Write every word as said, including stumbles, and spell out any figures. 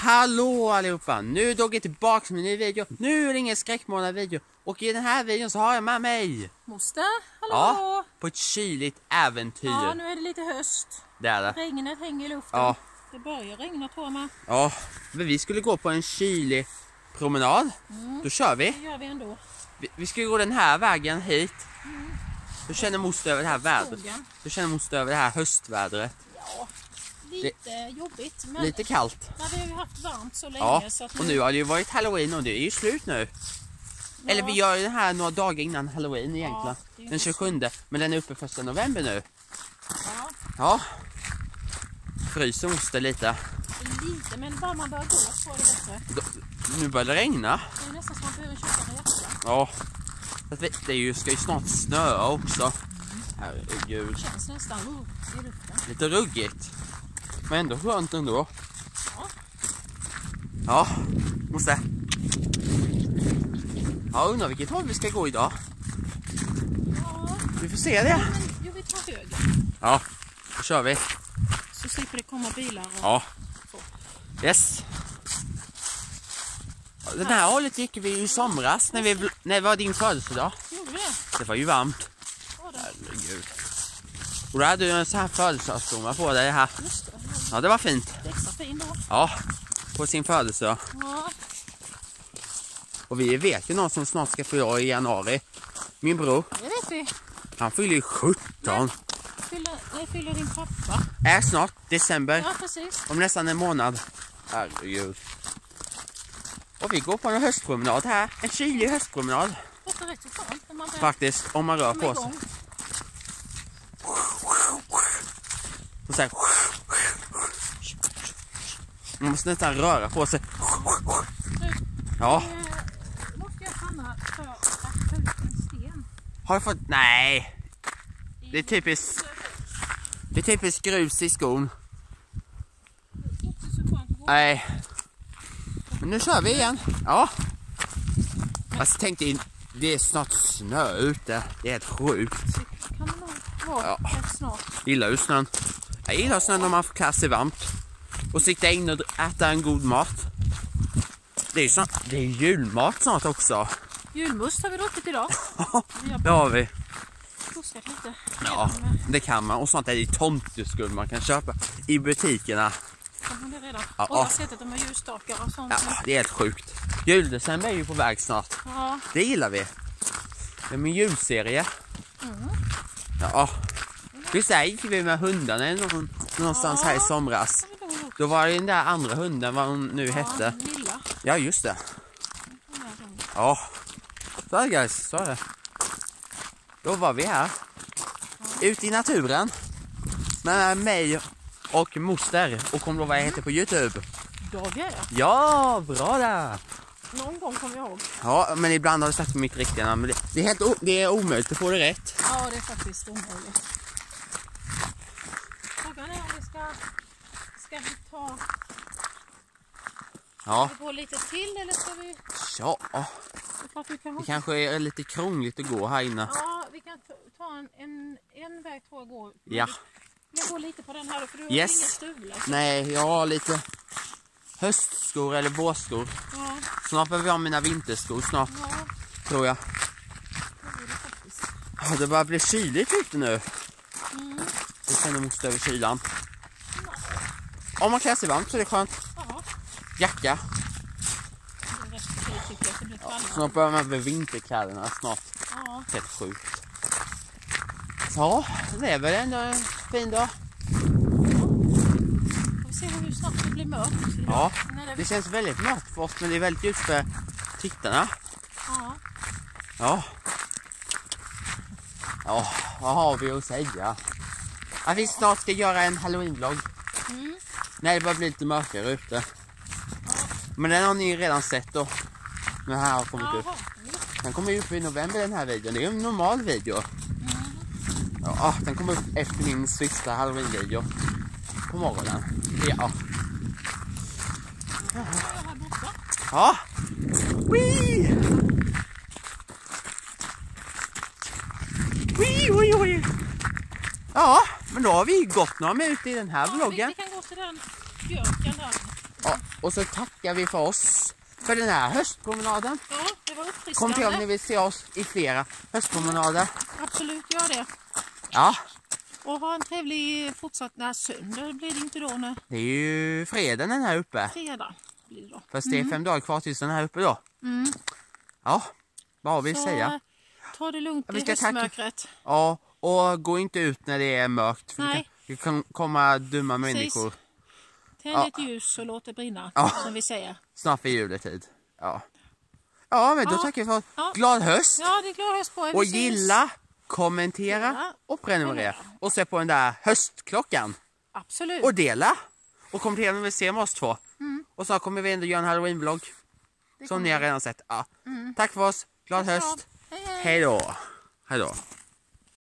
Hallå allihopa, nu är Dogge tillbaka med en ny video. Nu är det ingen skräckmånad video. Och i den här videon så har jag med mig Moster, hallå! Ja, på ett kyligt äventyr. Ja, nu är det lite höst. Det är det. Regnet hänger i luften. Ja. Det börjar regna tror jag med. Ja, men vi skulle gå på en kylig promenad. Mm. Då kör vi. Det gör vi ändå. Vi, vi ska gå den här vägen hit. Mm. Hur känner moster över det här vädret? Hur känner moster över det här höstvädret? Ja, lite det, jobbigt. Men lite kallt. Ja, vi har ju haft varmt så länge. Ja, så att och nu har det ju varit Halloween och det är ju slut nu. Ja. Eller vi gör ju den här några dagar innan Halloween egentligen. Ja, den tjugosjunde. Men den är uppe första november nu. Ja. Ja. Fryser moster lite. Lite, men bara man börjar gå så är det bättre. Då, nu börjar det regna. Det är nästan som man behöver köpa en jacka. Ja. Det är ju, ska ju snart snöa också. Mm. Herregud. Det känns nästan uh, i luften. Lite ruggigt. Men ändå skönt ändå. Ja. Ja, moster. Ja, undrar vilket håll vi ska gå idag. Ja. Vi får se det. Jo, vi tar höger. Ja, då kör vi. Så slipper det komma bilar och ja. Så. Yes. Den här hållet gick vi i somras när, vi, när det var din födelsedag. Gjorde det? Det var ju varmt. Ja, det. Herregud. Och då hade du en sån här födelsedagsblomma på dig här. Just det. Ja, det var fint. Det är extra fin då. Ja, på sin födelsedag. Ja. Och vi vet ju någon som snart ska fylla i januari. Min bror. Det vet vi. Han fyller ju sjutton. Fyller, nej, fyller din pappa. Är snart, december. Ja, precis. Om nästan en månad. Herregud. Och vi går på en höstpromenad här. En kylig höstpromenad. Det är rätt så skönt när man faktiskt, om man rör på sig. Och så här. Man måste nästan röra på sig. Ja. Måste jag stanna för att ta ut en sten? Har jag fått... Nej. Det är typiskt... Det är typiskt grus i skon. Inte så skönt att gå. Nej. Men nu kör vi igen. Ja. Alltså tänk dig, det är snart snö ute. Det är helt sjukt. Det kan det nog vara ja. rätt snart. Gillar ju snön. Jag gillar snön när man får klä sig varmt. Och sitta in och äta en god mat. Det är, snart, det är julmat snart också. Julmust har vi druckit idag. Det har vi. Fuskat lite. Ja, det kan man. Och sånt är det tomteskudd man kan köpa i butikerna. Kan det redan? Ja, och jag har ja. sett att de har ljusstakar och sånt. Ja, det är helt sjukt. Juldecember är ju på väg snart. Ja. Det gillar vi. Det är min julserie. Mm. Ja. Visst är gick vi med hundarna någon, någonstans ja. här i somras. Då var det den där andra hunden, vad hon nu ja, hette. Lilla. Ja, just det. Ja. Så är det guys, så är det. Då var vi här. Ja. Ute i naturen. Med mig och moster. Och kom då vad jag heter på YouTube. Dogge. Ja, bra där. Någon gång kommer jag ihåg. Ja, men ibland har du sagt mitt riktiga namn. Det, det är helt o- det är omöjligt att få det rätt. Ja, det är faktiskt omöjligt. Frågan är om vi ska, ska vi ta... Ja. Ska vi gå lite till eller ska vi... Ja. Vi kan... Det kanske är lite krångligt att gå här inne. Ja, vi kan ta en, en, en väg tror jag går. Ja. Jag går lite på den här för du har yes. inga stövlar. Nej, jag har lite höstskor eller vårskor. Ja. Snart behöver jag mina vinterskor snart. Ja. Tror jag. Det, det, faktiskt. Ja, det börjar bli kyligt ute nu. Mm. Det känner måste över kylan. Nej. Om man klär sig varmt så är det skönt. Ja. Jacka. Det är rätt okej, tycker jag. Det blir ja, snart börjar man med vinterkläderna snart. Ja. Helt sjukt. Ja, det är väl ändå en fin dag. Vi ser hur snabbt det blir mörkt. Ja, det... det känns väldigt mörkt för oss, men det är väldigt ljust för tittarna. Ja. Ja. Ja, vad har vi att säga? Att vi snart ska göra en Halloween-vlogg. Mm. Nej, det börjar bli lite mörkare ute. Ja. Men den har ni redan sett då. Den här har kommit Aha. upp. Den kommer upp i november den här videon. Det är en normal video. Mm. Ja, den kommer upp efter min sista Halloween-video. På morgonen. Ja. Ja. Här borta. Ja. Wee! Wee, wee, wee. Ja, men då har vi gått några minuter i den här vloggen. Vi, vi kan gå till den björken där. Ja, Och så tackar vi för oss för den här höstpromenaden. Ja, det var uppfriskande. Kom till om ni vill se oss i flera höstpromenader. Absolut, gör det. Ja, Och ha en trevlig fortsatt när söndag blir det inte då när det är ju fredagen den här uppe. fredag blir det då. Fast det är fem dagar kvar tills den här uppe då. Mm. Ja, vad har vi att Så säga? ta det lugnt Ja, vi i ska tacka- höstmörkret. Ja, och gå inte ut när det är mörkt. För det Nej. kan, det kan komma dumma Precis. människor. Tänd Ja. ett ljus och låt det brinna, Ja. som vi säger. Snart för juletid. Ja, ja men då Ja. tackar vi för Ja. glad höst. Ja, det är glad höst på er. Vi Och ses. gilla, kommentera Ja. och prenumerera. Och se på den där höstklockan. Absolut. Och dela. Och kommentera om vi vill se med oss två. Och så kommer vi ändå göra en halloween-vlogg. Det Som kommer ni har vi. redan sett. Ja. Tack för oss. Glad Tack så. höst. Hej, hej. Hej då. Hej då.